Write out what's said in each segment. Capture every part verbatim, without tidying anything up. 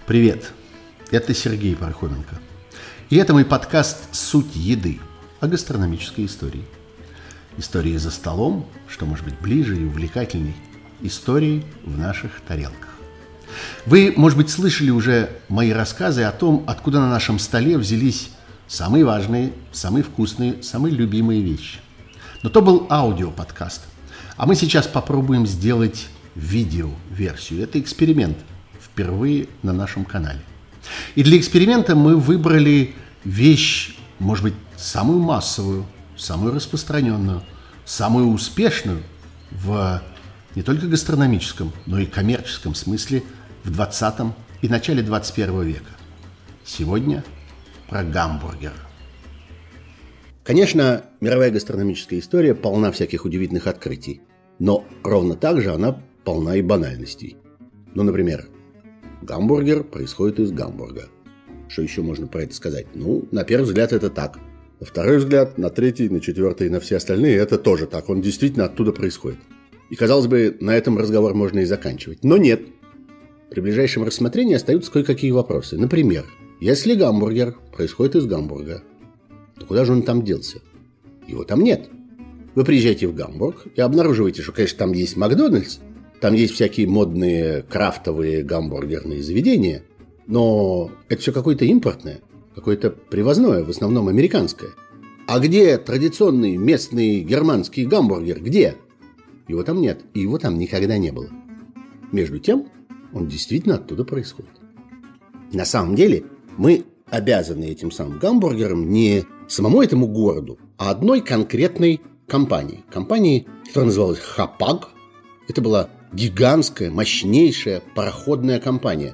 Привет, это Сергей Пархоменко. И это мой подкаст «Суть еды» о гастрономической истории. Истории за столом, что может быть ближе и увлекательней. Истории в наших тарелках. Вы, может быть, слышали уже мои рассказы о том, откуда на нашем столе взялись самые важные, самые вкусные, самые любимые вещи. Но то был аудиоподкаст. А мы сейчас попробуем сделать видеоверсию. Это эксперимент. Впервые на нашем канале. И для эксперимента мы выбрали вещь, может быть, самую массовую, самую распространенную, самую успешную в не только гастрономическом, но и коммерческом смысле в двадцатом и начале двадцать первого века. Сегодня про гамбургер. Конечно, мировая гастрономическая история полна всяких удивительных открытий, но ровно так же она полна и банальностей. Ну, например, гамбургер происходит из Гамбурга. Что еще можно про это сказать? Ну, на первый взгляд это так. На второй взгляд, на третий, на четвертый и на все остальные это тоже так. Он действительно оттуда происходит. И, казалось бы, на этом разговор можно и заканчивать. Но нет. При ближайшем рассмотрении остаются кое-какие вопросы. Например, если гамбургер происходит из Гамбурга, то куда же он там делся? Его там нет. Вы приезжаете в Гамбург и обнаруживаете, что, конечно, там есть Макдональдс, там есть всякие модные крафтовые гамбургерные заведения, но это все какое-то импортное, какое-то привозное, в основном американское. А где традиционный местный германский гамбургер? Где? Его там нет, и его там никогда не было. Между тем, он действительно оттуда происходит. На самом деле, мы обязаны этим самым гамбургером не самому этому городу, а одной конкретной компании. Компании, которая называлась Хапаг. Это была гигантская, мощнейшая пароходная компания.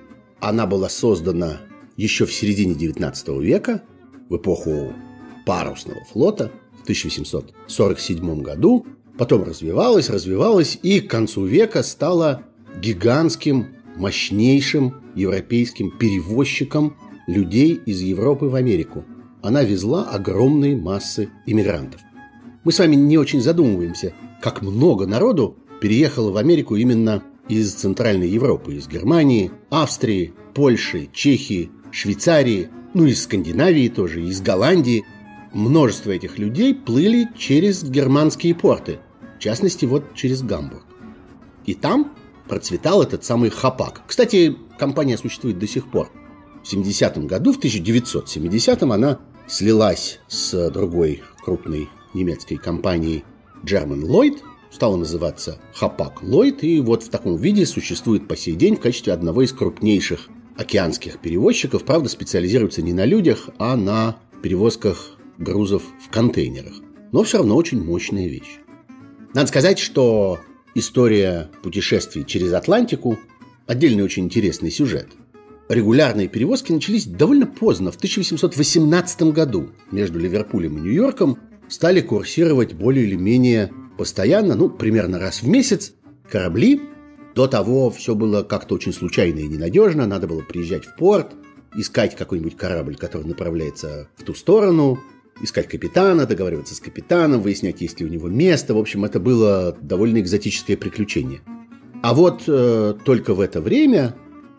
Она была создана еще в середине девятнадцатого века, в эпоху парусного флота, в тысяча восемьсот сорок седьмом году. Потом развивалась, развивалась и к концу века стала гигантским, мощнейшим европейским перевозчиком людей из Европы в Америку. Она везла огромные массы иммигрантов. Мы с вами не очень задумываемся, как много народу переехала в Америку именно из Центральной Европы, из Германии, Австрии, Польши, Чехии, Швейцарии, ну и из Скандинавии тоже, из Голландии. Множество этих людей плыли через германские порты, в частности, вот через Гамбург. И там процветал этот самый Хапаг. Кстати, компания существует до сих пор. В семидесятом году, в тысяча девятьсот семидесятом, она слилась с другой крупной немецкой компанией German Lloyd, стала называться Хапаг-Ллойд, и вот в таком виде существует по сей день в качестве одного из крупнейших океанских перевозчиков. Правда, специализируется не на людях, а на перевозках грузов в контейнерах. Но все равно очень мощная вещь. Надо сказать, что история путешествий через Атлантику – отдельный очень интересный сюжет. Регулярные перевозки начались довольно поздно, в тысяча восемьсот восемнадцатом году. Между Ливерпулем и Нью-Йорком стали курсировать более или менее постоянно, ну, примерно раз в месяц, корабли. До того все было как-то очень случайно и ненадежно. Надо было приезжать в порт, искать какой-нибудь корабль, который направляется в ту сторону, искать капитана, договариваться с капитаном, выяснять, есть ли у него место. В общем, это было довольно экзотическое приключение. А вот э, только в это время,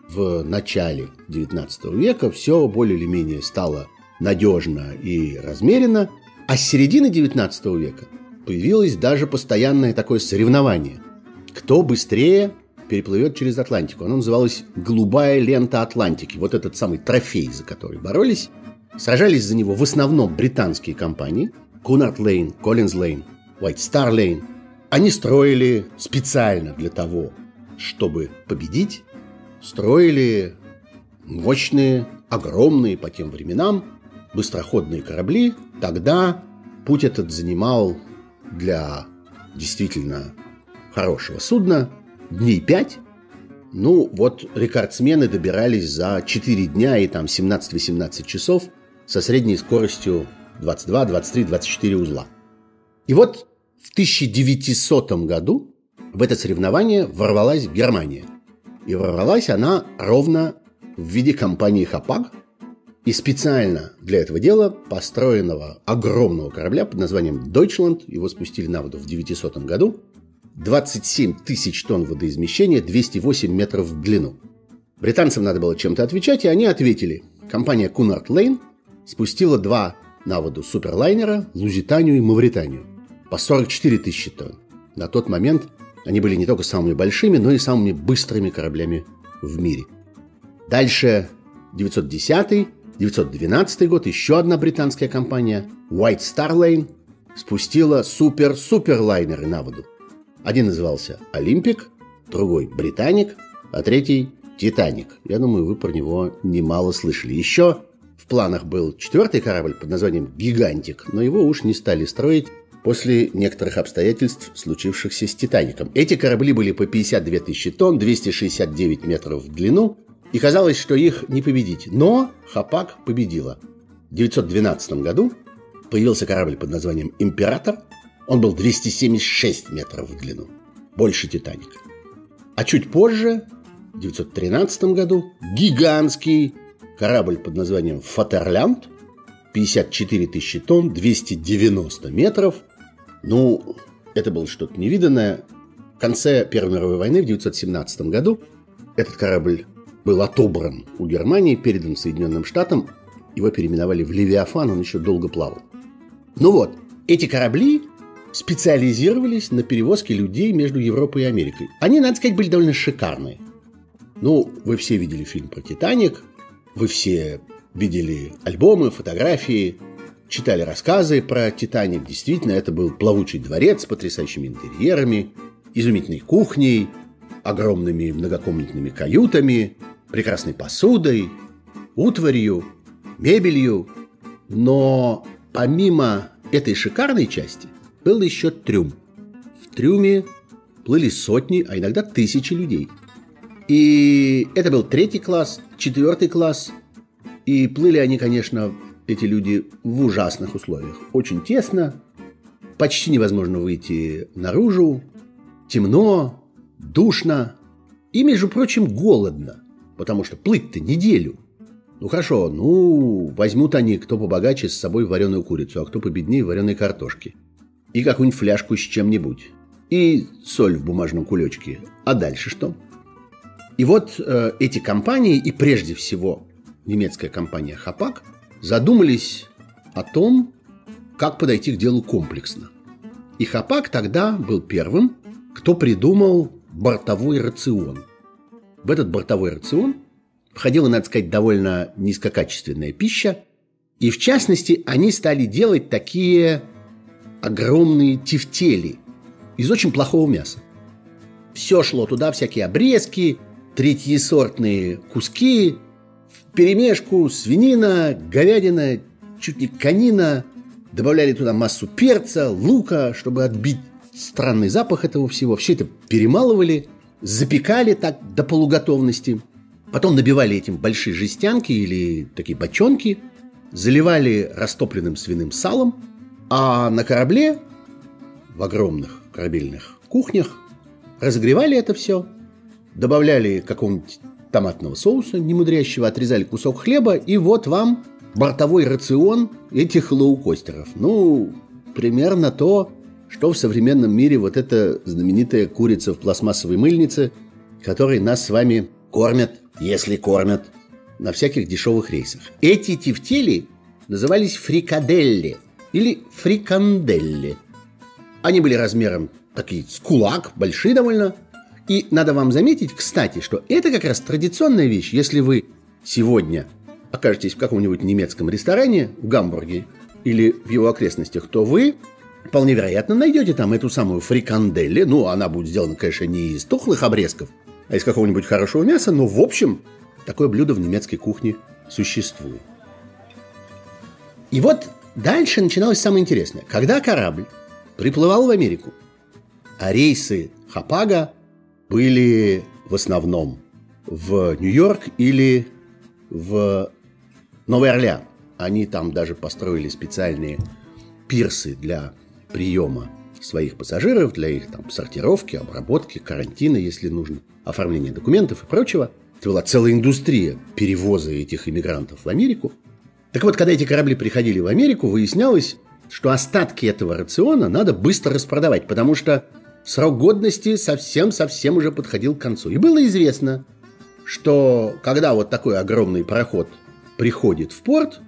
в начале девятнадцатого века, все более или менее стало надежно и размеренно. А с середины девятнадцатого века появилось даже постоянное такое соревнование. Кто быстрее переплывет через Атлантику. Оно называлось «Голубая лента Атлантики». Вот этот самый трофей, за который боролись. Сражались за него в основном британские компании. Cunard Line, Collins Line, White Star Line. Они строили специально для того, чтобы победить. Строили мощные, огромные по тем временам быстроходные корабли. Тогда путь этот занимал для действительно хорошего судна дней пять. Ну, вот рекордсмены добирались за четыре дня и там семнадцать-восемнадцать часов со средней скоростью двадцать два, двадцать три, двадцать четыре узла. И вот в тысяча девятисотом году в это соревнование ворвалась Германия. И ворвалась она ровно в виде компании Хапаг. И специально для этого дела построенного огромного корабля под названием Deutschland, его спустили на воду в девятисотом году, двадцать семь тысяч тонн водоизмещения, двести восемь метров в длину. Британцам надо было чем-то отвечать, и они ответили. Компания Cunard Line спустила два на воду суперлайнера Лузитанию и Мавританию по сорок четыре тысячи тонн. На тот момент они были не только самыми большими, но и самыми быстрыми кораблями в мире. Дальше девятьсот десятый — девятьсот двенадцатый год, еще одна британская компания White Star Line спустила супер-суперлайнеры на воду. Один назывался Олимпик, другой Британик, а третий Титаник. Я думаю, вы про него немало слышали. Еще в планах был четвертый корабль под названием Гигантик, но его уж не стали строить после некоторых обстоятельств, случившихся с Титаником. Эти корабли были по пятьдесят две тысячи тонн, двести шестьдесят девять метров в длину, и казалось, что их не победить. Но Хапаг победила. В девятьсот двенадцатом году появился корабль под названием Император. Он был двести семьдесят шесть метров в длину, больше Титаника. А чуть позже, в девятьсот тринадцатом году, гигантский корабль под названием Фатерлянд, пятьдесят четыре тысячи тонн, двести девяносто метров. Ну, это было что-то невиданное. В конце Первой мировой войны, в девятьсот семнадцатом году, этот корабль был отобран у Германии, передан Соединенным Штатам. Его переименовали в Левиафан, он еще долго плавал. Ну вот, эти корабли специализировались на перевозке людей между Европой и Америкой. Они, надо сказать, были довольно шикарные. Ну, вы все видели фильм про «Титаник», вы все видели альбомы, фотографии, читали рассказы про «Титаник». Действительно, это был плавучий дворец с потрясающими интерьерами, изумительной кухней, огромными многокомнатными каютами, прекрасной посудой, утварью, мебелью. Но помимо этой шикарной части был еще трюм. В трюме плыли сотни, а иногда тысячи людей. И это был третий класс, четвертый класс. И плыли они, конечно, эти люди в ужасных условиях. Очень тесно, почти невозможно выйти наружу, темно, душно и, между прочим, голодно, потому что плыть-то неделю. Ну хорошо, ну возьмут они, кто побогаче, с собой вареную курицу, а кто победнее, вареной картошки. И какую-нибудь фляжку с чем-нибудь. И соль в бумажном кулечке. А дальше что? И вот э, эти компании, и прежде всего немецкая компания Хапаг, задумались о том, как подойти к делу комплексно. И Хапаг тогда был первым, кто придумал бортовой рацион. В этот бортовой рацион входила, надо сказать, довольно низкокачественная пища. И в частности, они стали делать такие огромные тефтели из очень плохого мяса. Все шло туда, всякие обрезки, третьесортные куски, вперемешку свинина, говядина, чуть не конина. Добавляли туда массу перца, лука, чтобы отбить странный запах этого всего. Все это перемалывали, запекали так до полуготовности. Потом набивали этим большие жестянки или такие бочонки, заливали растопленным свиным салом, а на корабле, в огромных корабельных кухнях, разогревали это все, добавляли какого-нибудь томатного соуса немудрящего, отрезали кусок хлеба, и вот вам бортовой рацион этих лоукостеров. Ну, примерно то, что в современном мире вот эта знаменитая курица в пластмассовой мыльнице, которой нас с вами кормят, если кормят, на всяких дешевых рейсах. Эти тефтели назывались фрикаделли или фриканделли. Они были размером такие с кулак, большие довольно. И надо вам заметить, кстати, что это как раз традиционная вещь. Если вы сегодня окажетесь в каком-нибудь немецком ресторане в Гамбурге или в его окрестностях, то вы вполне вероятно найдете там эту самую фриканделли. Ну, она будет сделана, конечно, не из тухлых обрезков, а из какого-нибудь хорошего мяса. Но, в общем, такое блюдо в немецкой кухне существует. И вот дальше начиналось самое интересное. Когда корабль приплывал в Америку, а рейсы Хапага были в основном в Нью-Йорк или в Новый Орлеан. Они там даже построили специальные пирсы для приема своих пассажиров, для их там сортировки, обработки, карантина, если нужно, оформления документов и прочего. Это была целая индустрия перевоза этих иммигрантов в Америку. Так вот, когда эти корабли приходили в Америку, выяснялось, что остатки этого рациона надо быстро распродавать, потому что срок годности совсем-совсем уже подходил к концу. И было известно, что когда вот такой огромный пароход приходит в порт,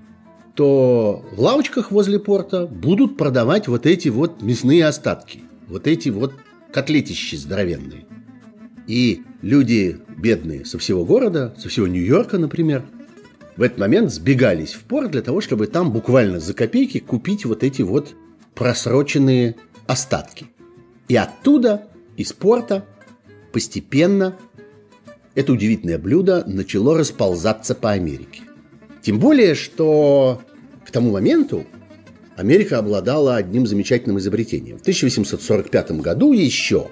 то в лавочках возле порта будут продавать вот эти вот мясные остатки, вот эти вот котлетищи здоровенные. И люди бедные со всего города, со всего Нью-Йорка, например, в этот момент сбегались в порт для того, чтобы там буквально за копейки купить вот эти вот просроченные остатки. И оттуда, из порта, постепенно это удивительное блюдо начало расползаться по Америке. Тем более, что к тому моменту Америка обладала одним замечательным изобретением. В тысяча восемьсот сорок пятом году еще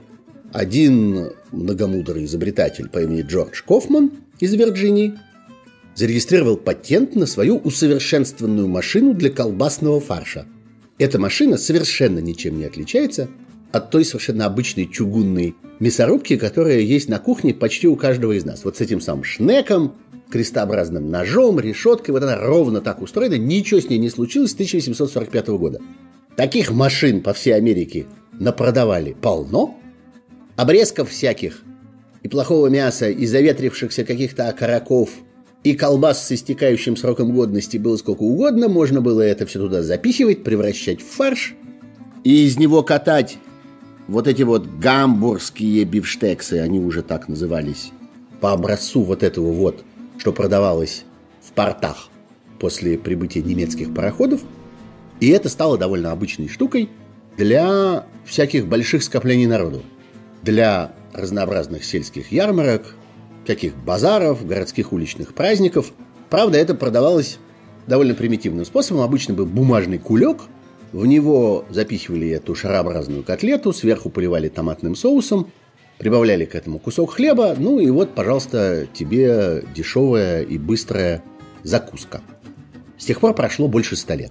один многомудрый изобретатель по имени Джордж Кофман из Вирджинии зарегистрировал патент на свою усовершенствованную машину для колбасного фарша. Эта машина совершенно ничем не отличается от той совершенно обычной чугунной мясорубки, которая есть на кухне почти у каждого из нас. Вот с этим самым шнеком, крестообразным ножом, решеткой. Вот она ровно так устроена. Ничего с ней не случилось с тысяча восемьсот сорок пятого года. Таких машин по всей Америке напродавали полно. Обрезков всяких, и плохого мяса, и заветрившихся каких-то окороков, и колбас с истекающим сроком годности было сколько угодно. Можно было это все туда запихивать, превращать в фарш, и из него катать вот эти вот гамбургские бифштексы, они уже так назывались, по образцу вот этого вот, что продавалось в портах после прибытия немецких пароходов. И это стало довольно обычной штукой для всяких больших скоплений народу. Для разнообразных сельских ярмарок, всяких базаров, городских уличных праздников. Правда, это продавалось довольно примитивным способом. Обычно был бумажный кулек, в него запихивали эту шарообразную котлету, сверху поливали томатным соусом, прибавляли к этому кусок хлеба, ну и вот, пожалуйста, тебе дешевая и быстрая закуска. С тех пор прошло больше ста лет.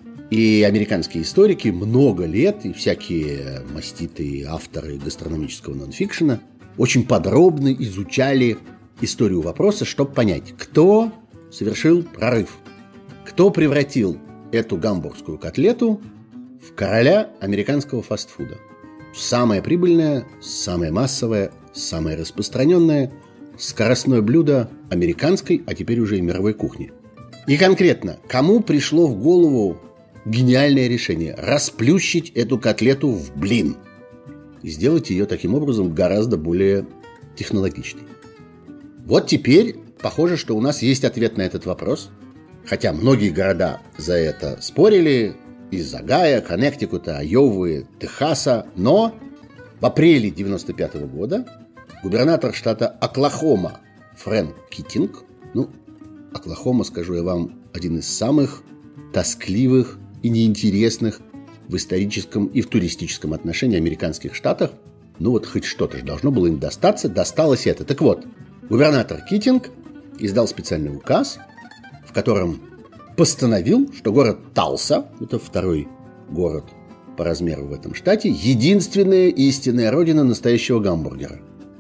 И американские историки много лет, и всякие маститые авторы гастрономического нонфикшена очень подробно изучали историю вопроса, чтобы понять, кто совершил прорыв, кто превратил эту гамбургскую котлету в короля американского фастфуда. Самое прибыльное, самое массовое, самое распространенное скоростное блюдо американской, а теперь уже и мировой кухни. И конкретно, кому пришло в голову гениальное решение расплющить эту котлету в блин и сделать ее таким образом гораздо более технологичной? Вот теперь похоже, что у нас есть ответ на этот вопрос, хотя многие города за это спорили, из Огайо, Коннектикута, Айовы, Техаса, но в апреле девяносто пятого года губернатор штата Оклахома Фрэнк Китинг, ну, Оклахома, скажу я вам, один из самых тоскливых и неинтересных в историческом и в туристическом отношении американских штатах. Ну вот хоть что-то же должно было им достаться, досталось это. Так вот, губернатор Китинг издал специальный указ, в котором постановил, что город Талса, это второй город по размеру в этом штате, единственная истинная родина настоящего гамбургера.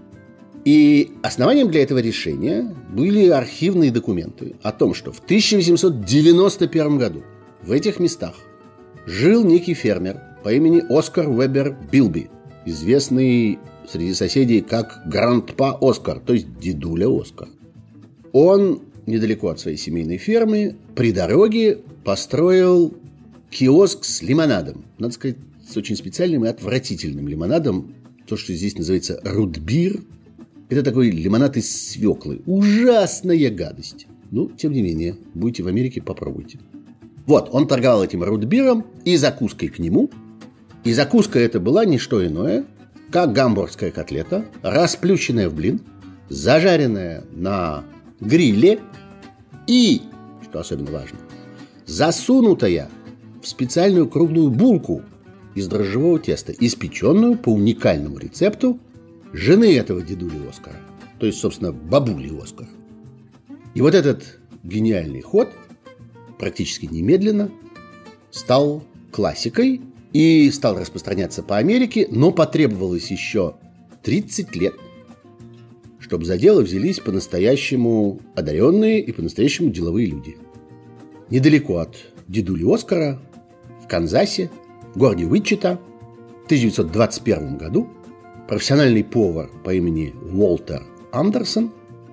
И основанием для этого решения были архивные документы о том, что в тысяча восемьсот девяносто первом году в этих местах жил некий фермер по имени Оскар Вебер Билби, известный среди соседей как Грандпа Оскар, то есть дедуля Оскар. Он недалеко от своей семейной фермы при дороге построил киоск с лимонадом. Надо сказать, с очень специальным и отвратительным лимонадом. То, что здесь называется рутбир. Это такой лимонад из свеклы. Ужасная гадость. Ну, тем не менее, будете в Америке, попробуйте. Вот, он торговал этим рутбиром и закуской к нему. И закуска это была не что иное, как гамбургская котлета, расплющенная в блин, зажаренная на гриле и, что особенно важно, засунутая в специальную круглую булку из дрожжевого теста, испеченную по уникальному рецепту жены этого дедули Оскара, то есть, собственно, бабули Оскара. И вот этот гениальный ход практически немедленно стал классикой и стал распространяться по Америке, но потребовалось еще тридцать лет, чтобы за дело взялись по-настоящему одаренные и по-настоящему деловые люди. Недалеко от дедули Оскара, в Канзасе, в городе Уичита, в тысяча девятьсот двадцать первом году профессиональный повар по имени Уолтер Андерсон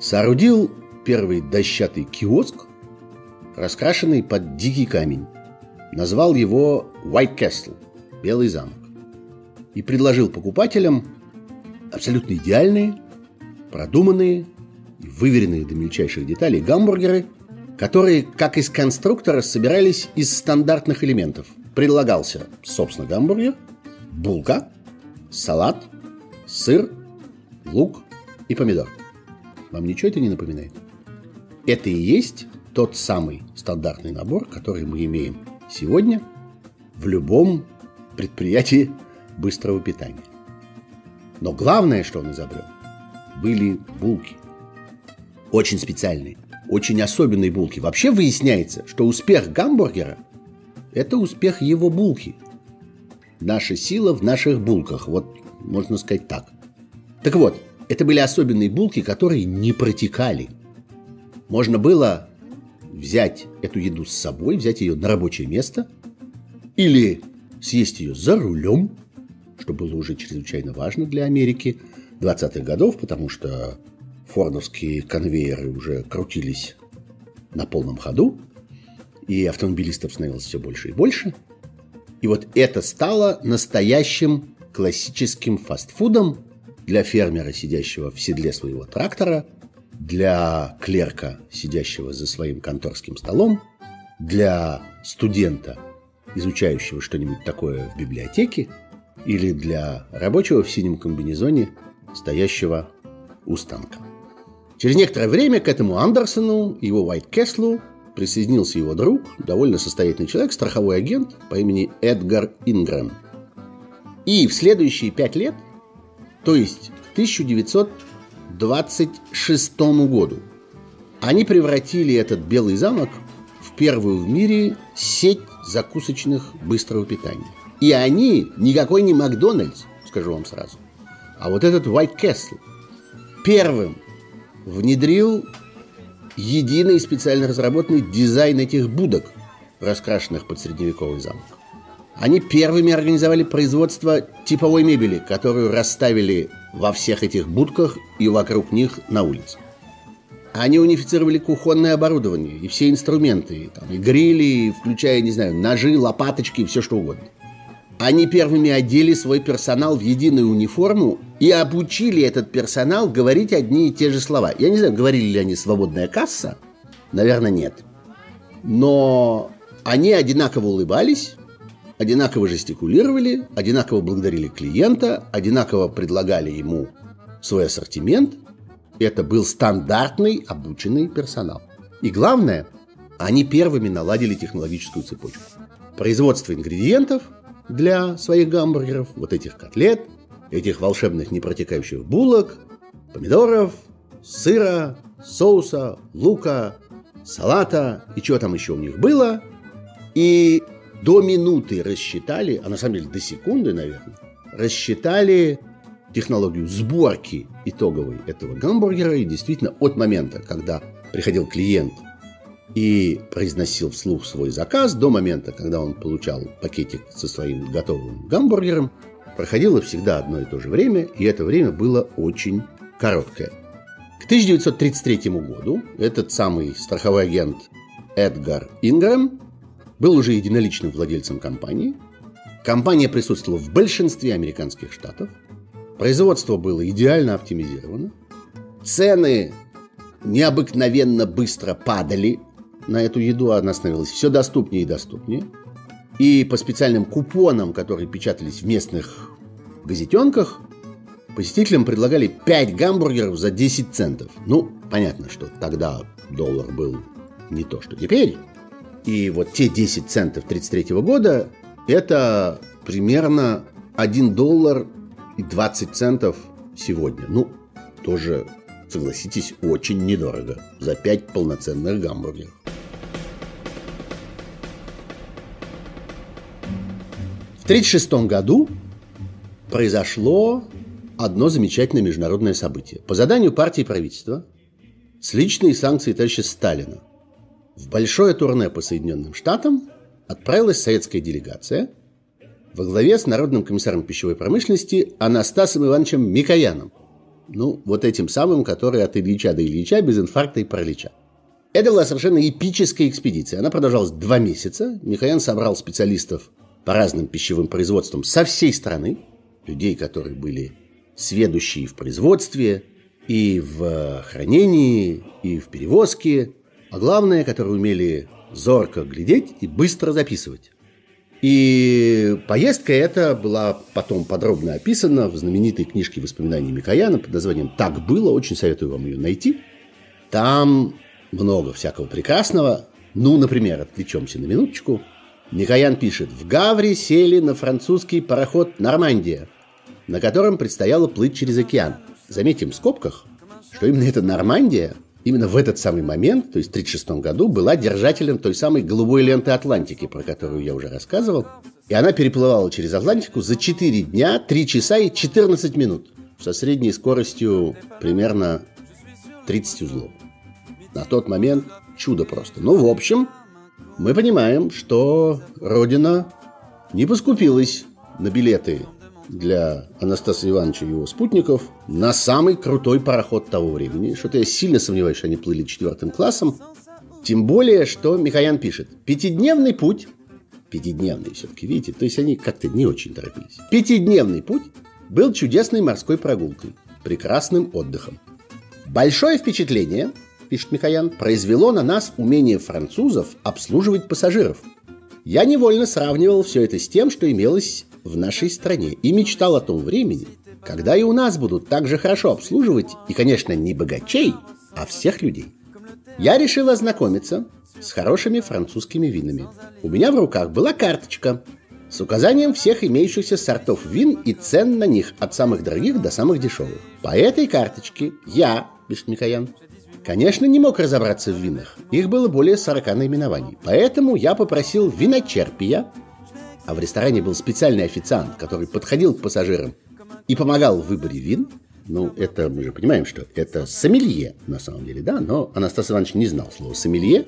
соорудил первый дощатый киоск, раскрашенный под дикий камень. Назвал его White Castle – Белый замок. И предложил покупателям абсолютно идеальные, продуманные и выверенные до мельчайших деталей гамбургеры, которые, как из конструктора, собирались из стандартных элементов. Предлагался, собственно, гамбургер, булка, салат, сыр, лук и помидор. Вам ничего это не напоминает? Это и есть тот самый стандартный набор, который мы имеем сегодня в любом предприятии быстрого питания. Но главное, что он изобрел, были булки. Очень специальные, очень особенные булки. Вообще выясняется, что успех гамбургера – это успех его булки. Наша сила в наших булках, вот можно сказать так. Так вот, это были особенные булки, которые не протекали. Можно было взять эту еду с собой, взять ее на рабочее место или съесть ее за рулем, что было уже чрезвычайно важно для Америки двадцатых годов, потому что фордовские конвейеры уже крутились на полном ходу, и автомобилистов становилось все больше и больше. И вот это стало настоящим классическим фастфудом для фермера, сидящего в седле своего трактора, для клерка, сидящего за своим конторским столом, для студента, изучающего что-нибудь такое в библиотеке, или для рабочего в синем комбинезоне, стоящего у станка. Через некоторое время к этому Андерсону и его White Castle присоединился его друг, довольно состоятельный человек, страховой агент по имени Эдгар Ингрэм. И в следующие пять лет, то есть к тысяча девятьсот двадцать шестому году, они превратили этот Белый замок в первую в мире сеть закусочных быстрого питания. И они никакой не Макдональдс, скажу вам сразу, а вот этот White Castle первым внедрил единый специально разработанный дизайн этих будок, раскрашенных под средневековый замок. Они первыми организовали производство типовой мебели, которую расставили во всех этих будках и вокруг них на улице. Они унифицировали кухонное оборудование и все инструменты, там, и грили, включая, не знаю, ножи, лопаточки и все что угодно. Они первыми одели свой персонал в единую униформу и обучили этот персонал говорить одни и те же слова. Я не знаю, говорили ли они «свободная касса». Наверное, нет. Но они одинаково улыбались, одинаково жестикулировали, одинаково благодарили клиента, одинаково предлагали ему свой ассортимент. Это был стандартный обученный персонал. И главное, они первыми наладили технологическую цепочку. Производство ингредиентов для своих гамбургеров, вот этих котлет, этих волшебных непротекающих булок, помидоров, сыра, соуса, лука, салата и чего там еще у них было. И до минуты рассчитали, а на самом деле до секунды, наверное, рассчитали технологию сборки итоговой этого гамбургера. И действительно, от момента, когда приходил клиент и произносил вслух свой заказ, до момента, когда он получал пакетик со своим готовым гамбургером, проходило всегда одно и то же время, и это время было очень короткое. К тысяча девятьсот тридцать третьему году этот самый страховой агент Эдгар Ингрэм был уже единоличным владельцем компании. Компания присутствовала в большинстве американских штатов. Производство было идеально оптимизировано. Цены необыкновенно быстро падали на эту еду, она становилась все доступнее и доступнее. И по специальным купонам, которые печатались в местных газетенках, посетителям предлагали пять гамбургеров за десять центов. Ну, понятно, что тогда доллар был не то, что теперь. И вот те десять центов тридцать третьего года – это примерно один доллар и двадцать центов сегодня. Ну, тоже, согласитесь, очень недорого за пять полноценных гамбургеров. В тысяча девятьсот тридцать шестом году произошло одно замечательное международное событие. По заданию партии и правительства с личной санкцией товарища Сталина в большое турне по Соединенным Штатам отправилась советская делегация во главе с народным комиссаром пищевой промышленности Анастасом Ивановичем Микояном. Ну, вот этим самым, который от Ильича до Ильича без инфаркта и паралича. Это была совершенно эпическая экспедиция. Она продолжалась два месяца. Микоян собрал специалистов по разным пищевым производствам со всей страны. Людей, которые были сведущие в производстве, и в хранении, и в перевозке. А главное, которые умели зорко глядеть и быстро записывать. И поездка эта была потом подробно описана в знаменитой книжке воспоминаний Микояна под названием «Так было». Очень советую вам ее найти. Там много всякого прекрасного. Ну, например, отвлечемся на минуточку. Микоян пишет: «В Гавре сели на французский пароход «Нормандия», на котором предстояло плыть через океан». Заметим в скобках, что именно эта Нормандия именно в этот самый момент, то есть в тысяча девятьсот тридцать шестом году, была держателем той самой голубой ленты Атлантики, про которую я уже рассказывал. И она переплывала через Атлантику за четыре дня, три часа и четырнадцать минут, со средней скоростью примерно тридцать узлов. На тот момент чудо просто. Ну, в общем, мы понимаем, что Родина не поскупилась на билеты для Анастаса Ивановича и его спутников на самый крутой пароход того времени. Что-то я сильно сомневаюсь, что они плыли четвертым классом. Тем более, что Микоян пишет: пятидневный путь, пятидневный все-таки, видите, то есть они как-то не очень торопились. Пятидневный путь был чудесной морской прогулкой, прекрасным отдыхом. Большое впечатление, пишет Микоян, произвело на нас умение французов обслуживать пассажиров. Я невольно сравнивал все это с тем, что имелось в нашей стране, и мечтал о том времени, когда и у нас будут так же хорошо обслуживать, и, конечно, не богачей, а всех людей. Я решил ознакомиться с хорошими французскими винами. У меня в руках была карточка с указанием всех имеющихся сортов вин и цен на них, от самых дорогих до самых дешевых. По этой карточке я, пишет Микоян, конечно, не мог разобраться в винах. Их было более сорока наименований. Поэтому я попросил виночерпия, а в ресторане был специальный официант, который подходил к пассажирам и помогал в выборе вин. Ну, это мы же понимаем, что это сомелье на самом деле, да? Но Анастас Иванович не знал слова сомелье.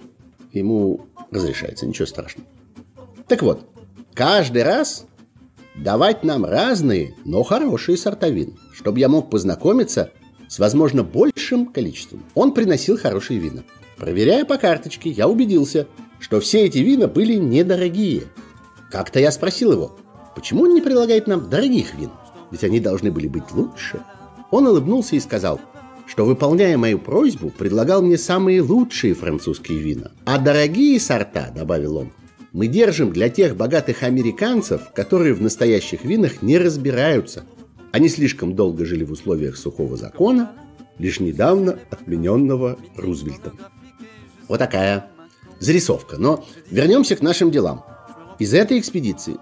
Ему разрешается, ничего страшного. Так вот, каждый раз давать нам разные, но хорошие сорта вин, чтобы я мог познакомиться с, возможно, большим количеством. Он приносил хорошие вина. Проверяя по карточке, я убедился, что все эти вина были недорогие. Как-то я спросил его, почему он не предлагает нам дорогих вин, ведь они должны были быть лучше. Он улыбнулся и сказал, что, выполняя мою просьбу, предлагал мне самые лучшие французские вина. А дорогие сорта, добавил он, мы держим для тех богатых американцев, которые в настоящих винах не разбираются. Они слишком долго жили в условиях сухого закона, лишь недавно отмененного Рузвельтом. Вот такая зарисовка. Но вернемся к нашим делам. Из этой экспедиции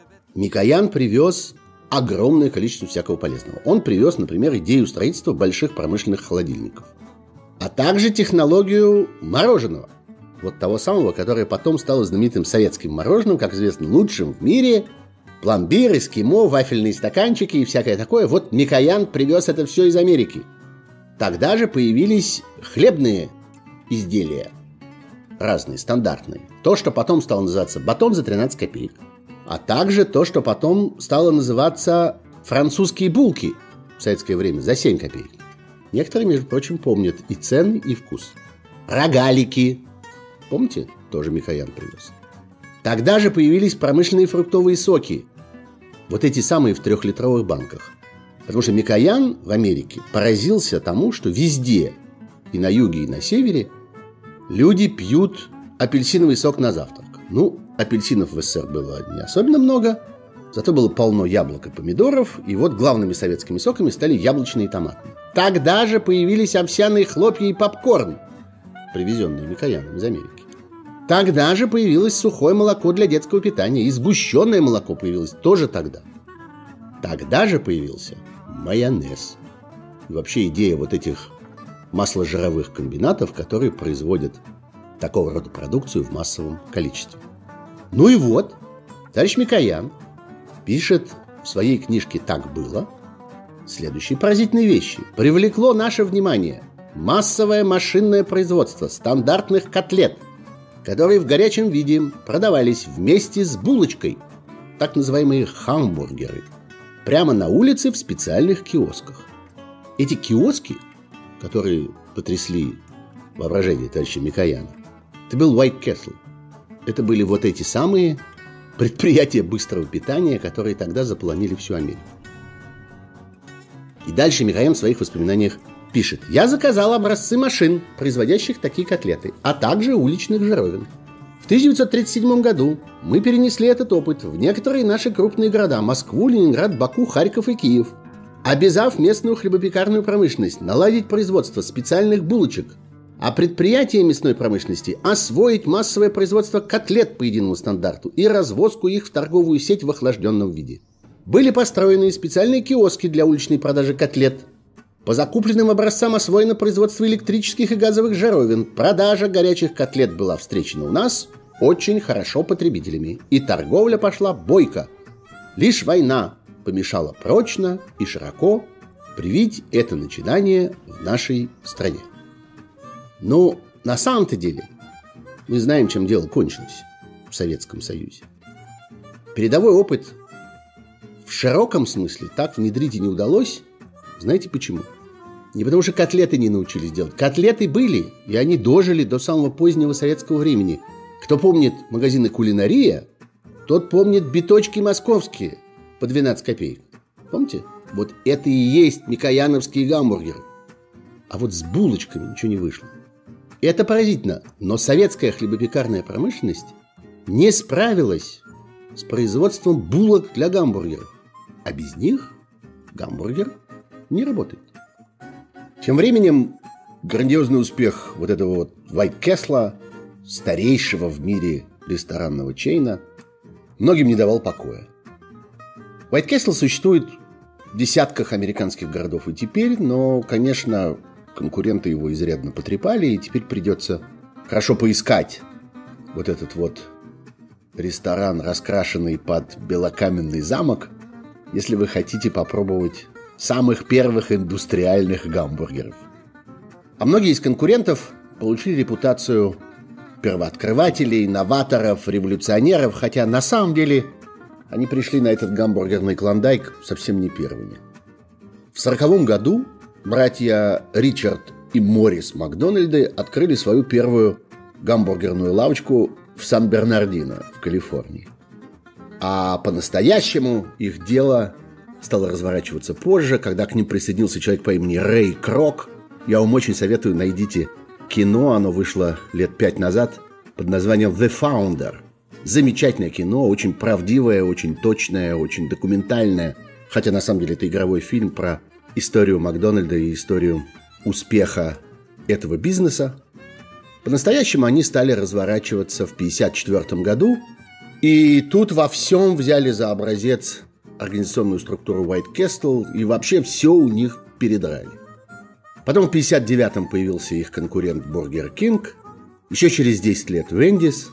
Микоян привез огромное количество всякого полезного. Он привез, например, идею строительства больших промышленных холодильников, а также технологию мороженого. Вот того самого, которое потом стало знаменитым советским мороженым, как известно, лучшим в мире. Пломбир, эскимо, вафельные стаканчики и всякое такое. Вот Микоян привез это все из Америки. Тогда же появились хлебные изделия. Разные, стандартные. То, что потом стало называться батон за тринадцать копеек. А также то, что потом стало называться французские булки в советское время за семь копеек. Некоторые, между прочим, помнят и цены, и вкус. Рогалики. Помните? Тоже Микоян привез. Тогда же появились промышленные фруктовые соки. Вот эти самые в трехлитровых банках. Потому что Микоян в Америке поразился тому, что везде, и на юге, и на севере, люди пьют апельсиновый сок на завтрак. Ну, апельсинов в СССР было не особенно много, зато было полно яблок и помидоров, и вот главными советскими соками стали яблочные и томатные. Тогда же появились овсяные хлопья и попкорн, привезенные Микояном из Америки. Тогда же появилось сухое молоко для детского питания, и сгущенное молоко появилось тоже тогда. Тогда же появился майонез. И вообще идея вот этих масложировых комбинатов, которые производят такого рода продукцию в массовом количестве. Ну и вот, товарищ Микоян пишет в своей книжке «Так было» следующие поразительные вещи. Привлекло наше внимание массовое машинное производство стандартных котлет, которые в горячем виде продавались вместе с булочкой, так называемые хамбургеры, прямо на улице в специальных киосках. Эти киоски, которые потрясли воображение товарища Микояна, это был White Castle. Это были вот эти самые предприятия быстрого питания, которые тогда заполонили всю Америку. И дальше Микоян в своих воспоминаниях пишет: «Я заказал образцы машин, производящих такие котлеты, а также уличных жировин. В тысяча девятьсот тридцать седьмом году мы перенесли этот опыт в некоторые наши крупные города – Москву, Ленинград, Баку, Харьков и Киев, обязав местную хлебопекарную промышленность наладить производство специальных булочек, а предприятия мясной промышленности освоить массовое производство котлет по единому стандарту и развозку их в торговую сеть в охлажденном виде. Были построены специальные киоски для уличной продажи котлет. По закупленным образцам освоено производство электрических и газовых жаровин. Продажа горячих котлет была встречена у нас очень хорошо потребителями, и торговля пошла бойко. Лишь война помешала прочно и широко привить это начинание в нашей стране». Ну, на самом-то деле, мы знаем, чем дело кончилось в Советском Союзе. Передовой опыт в широком смысле так внедрить и не удалось. Знаете почему? Не потому что котлеты не научились делать. Котлеты были, и они дожили до самого позднего советского времени. Кто помнит магазины «Кулинария», тот помнит биточки московские по двенадцать копеек. Помните? Вот это и есть микояновские гамбургеры. А вот с булочками ничего не вышло. Это поразительно, но советская хлебопекарная промышленность не справилась с производством булок для гамбургеров. А без них гамбургер не работает. Тем временем грандиозный успех вот этого вот White Castle, старейшего в мире ресторанного чейна, многим не давал покоя. White Castle существует в десятках американских городов и теперь, но, конечно, конкуренты его изрядно потрепали, и теперь придется хорошо поискать вот этот вот ресторан, раскрашенный под белокаменный замок, если вы хотите попробовать самых первых индустриальных гамбургеров. А многие из конкурентов получили репутацию первооткрывателей, новаторов, революционеров, хотя на самом деле они пришли на этот гамбургерный клондайк совсем не первыми. В сороковом году братья Ричард и Моррис Макдональды открыли свою первую гамбургерную лавочку в Сан-Бернардино в Калифорнии. А по-настоящему их дело стало разворачиваться позже, когда к ним присоединился человек по имени Рэй Крок. Я вам очень советую, найдите кино, оно вышло лет пять назад под названием «The Founder». Замечательное кино, очень правдивое, очень точное, очень документальное. Хотя на самом деле это игровой фильм про историю Макдональда и историю успеха этого бизнеса. По-настоящему они стали разворачиваться в пятьдесят четвёртом году. И тут во всем взяли за образец организационную структуру White Castle, и вообще все у них передрали. Потом в пятьдесят девятом появился их конкурент Burger King, еще через десять лет Wendy's,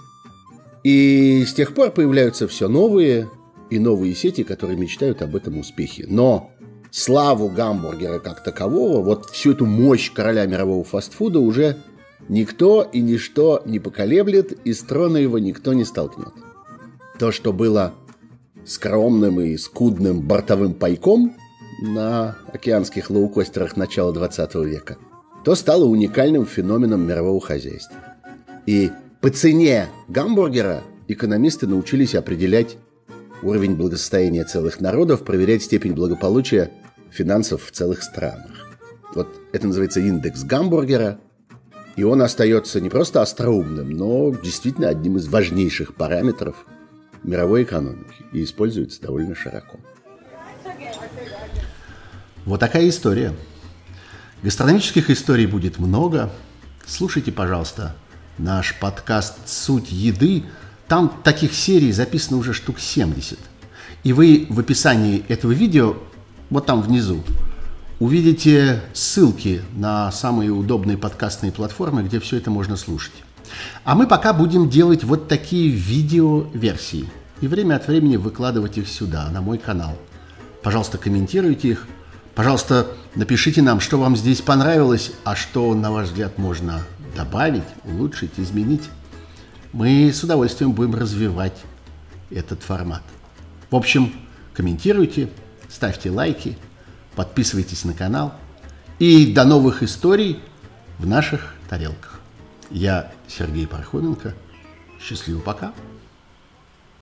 и с тех пор появляются все новые и новые сети, которые мечтают об этом успехе. Но славу гамбургера как такового, вот всю эту мощь короля мирового фастфуда уже никто и ничто не поколеблет, и с трона его никто не столкнет. То, что было скромным и скудным бортовым пайком на океанских лоукостерах начала двадцатого века, то стало уникальным феноменом мирового хозяйства. И по цене гамбургера экономисты научились определять уровень благосостояния целых народов, проверять степень благополучия финансов в целых странах. Вот это называется индекс гамбургера, и он остается не просто остроумным, но действительно одним из важнейших параметров мировой экономики и используется довольно широко. Вот такая история. Гастрономических историй будет много. Слушайте, пожалуйста, наш подкаст «Суть еды». Там таких серий записано уже штук семьдесят. И вы в описании этого видео, вот там внизу, увидите ссылки на самые удобные подкастные платформы, где все это можно слушать. А мы пока будем делать вот такие видео-версии и время от времени выкладывать их сюда, на мой канал. Пожалуйста, комментируйте их. Пожалуйста, напишите нам, что вам здесь понравилось, а что, на ваш взгляд, можно добавить, улучшить, изменить. Мы с удовольствием будем развивать этот формат. В общем, комментируйте, ставьте лайки, подписывайтесь на канал И до новых историй в наших тарелках. Я Сергей Пархоменко. Счастливо, пока.